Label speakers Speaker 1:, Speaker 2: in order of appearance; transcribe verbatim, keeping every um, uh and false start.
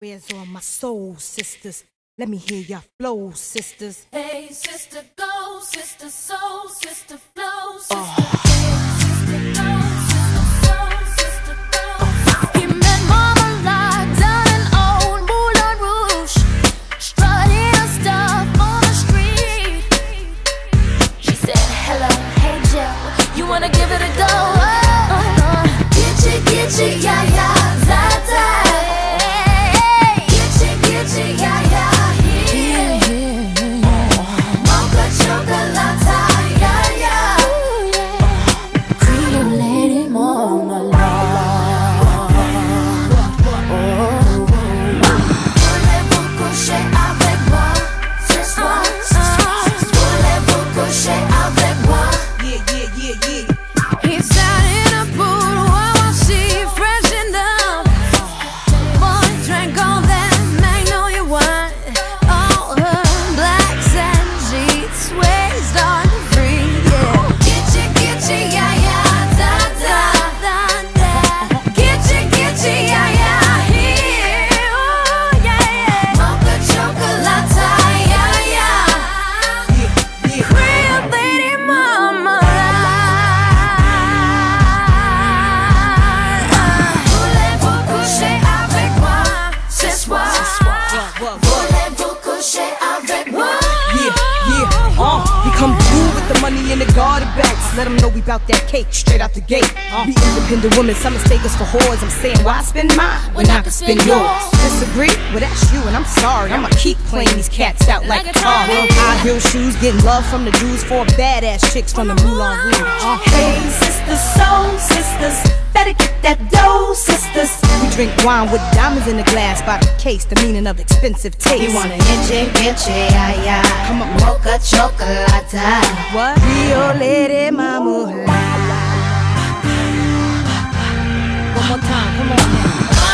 Speaker 1: Where's all my soul sisters? Let me hear your flow, sisters.
Speaker 2: Hey, sister, go, sister, soul, sister, flow, sister.
Speaker 1: Oh.
Speaker 2: Hey, sister, go, sister, soul, sister, flow. He met Mama Lot down in old Moulin Rouge, strutting her stuff on the street. She said, hello, hey, Joe, you wanna give it a go? Uh, uh, Gitchy, gitchy, yeah, yeah, za-za. Yeah, yeah, yeah. Mocha chocolate, yeah, yeah. Cream lady marmalade. Voulez-vous coucher avec moi ce soir? Voulez-vous coucher avec moi?
Speaker 1: Yeah, yeah, yeah, yeah.
Speaker 2: He sat in a pool while she freshened up. Boy drank all that magnolia wine. All her blacks and sheets waist on free. Yeah. Gitchy, gitchy, yeah, yeah, da, da, da, da. Gitchy, gitchy, yeah, yeah, here. Oh, yeah, yeah. Mocha chocolate, yeah, yeah. Cream lady mama. Voulez-vous coucher avec moi ce soir? Voulez-vous coucher avec moi?
Speaker 1: Yeah, yeah, uh, we come through with the money in the garter bags. Let them know we bout that cake straight out the gate. Uh, we independent women, some mistake us for whores. I'm saying, why spend mine when I can spend yours? Disagree? Well, that's you, and I'm sorry. I'ma keep playing these cats out like a car. High heel shoes, getting love from the dudes, four badass chicks from the Moulin Rouge. Uh,
Speaker 3: Hey, sisters, soul sisters, better get that dough, sisters.
Speaker 1: we drink wine with diamonds in the glass by the case, the meaning of expensive taste.
Speaker 3: You wanna itchy, itchy, yeah, yeah.
Speaker 1: Come on.
Speaker 3: Mocha chocolate.
Speaker 1: What? Rio Lady Mama. One more time, come on now.